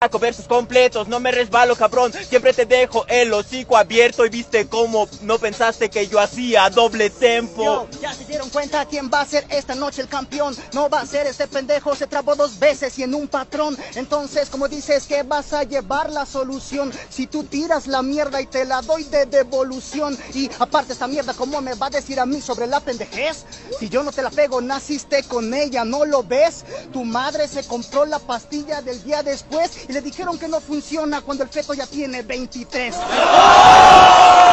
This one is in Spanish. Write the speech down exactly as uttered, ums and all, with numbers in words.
Con versos completos, no me resbalo, cabrón. Siempre te dejo el hocico abierto. Y viste cómo no pensaste que yo hacía doble tempo. Yo, ya se dieron cuenta quién va a ser esta noche el campeón. No va a ser este pendejo, se trabó dos veces y en un patrón. Entonces, como dices que vas a llevar la solución, si tú tiras la mierda y te la doy de devolución. Y aparte esta mierda, ¿cómo me va a decir a mí sobre la pendejez? Si yo no te la pego, naciste con ella, ¿no lo ves? Tu madre se compró la pastilla del día después y le dijeron que no funciona cuando el feto ya tiene veintitrés.